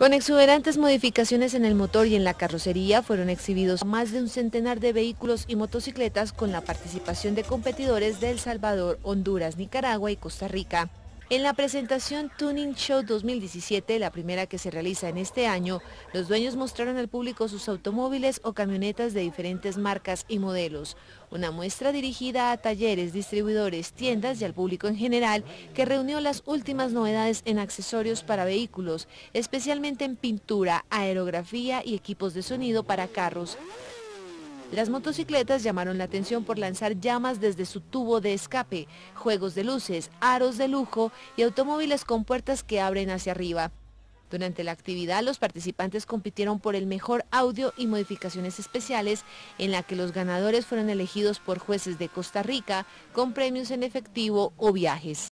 Con exuberantes modificaciones en el motor y en la carrocería fueron exhibidos más de un centenar de vehículos y motocicletas con la participación de competidores de El Salvador, Honduras, Nicaragua y Costa Rica. En la presentación Tuning Show 2017, la primera que se realiza en este año, los dueños mostraron al público sus automóviles o camionetas de diferentes marcas y modelos. Una muestra dirigida a talleres, distribuidores, tiendas y al público en general, que reunió las últimas novedades en accesorios para vehículos, especialmente en pintura, aerografía y equipos de sonido para carros. Las motocicletas llamaron la atención por lanzar llamas desde su tubo de escape, juegos de luces, aros de lujo y automóviles con puertas que abren hacia arriba. Durante la actividad, los participantes compitieron por el mejor audio y modificaciones especiales, en la que los ganadores fueron elegidos por jueces de Costa Rica con premios en efectivo o viajes.